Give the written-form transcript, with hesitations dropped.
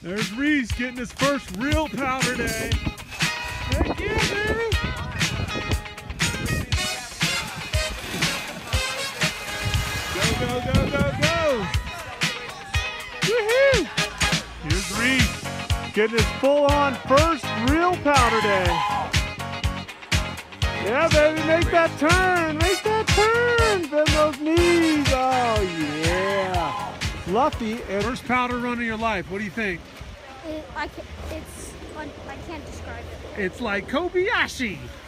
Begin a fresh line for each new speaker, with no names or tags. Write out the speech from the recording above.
There's Reese getting his first real powder day. Heck yeah, baby! Go, go, go, go, go! Woohoo! Here's Reese getting his full-on first real powder day. Yeah, baby, make that turn! Make that turn! Bend those knees! Oh, yeah! Fluffy. First powder run of your life. What do you think?
I can't describe it.
It's like Kobayashi.